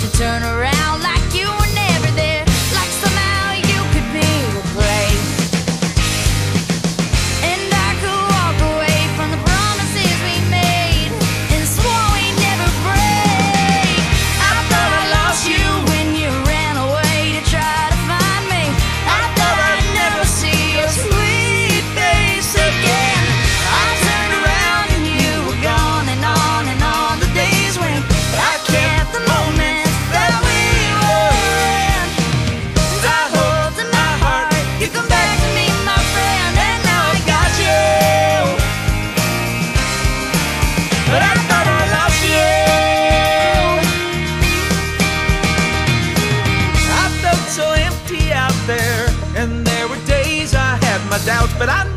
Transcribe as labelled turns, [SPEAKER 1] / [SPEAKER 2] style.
[SPEAKER 1] to turn around like you were never there, like somehow you could be replaced. And I could walk away from the promises we made and swore we'd never break. I thought I lost you when you ran away to try to find me. I thought I'd never see your sweet face again. I turned around and you were gone, and on the days when I kept the moments that we were in. I hope in my heart you come back to me, my friend, and now I got you. But I thought I lost you.
[SPEAKER 2] I felt so empty out there, and there were days I had my doubts, but I